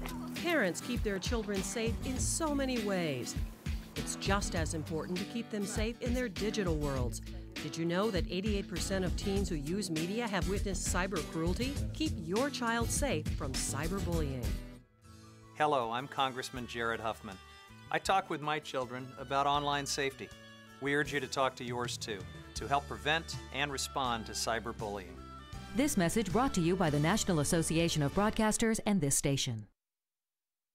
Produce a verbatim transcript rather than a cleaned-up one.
Parents keep their children safe in so many ways. It's just as important to keep them safe in their digital worlds. Did you know that eighty-eight percent of teens who use media have witnessed cyber cruelty? Keep your child safe from cyberbullying. Hello, I'm Congressman Jared Huffman. I talk with my children about online safety. We urge you to talk to yours too, to help prevent and respond to cyberbullying. This message brought to you by the National Association of Broadcasters and this station.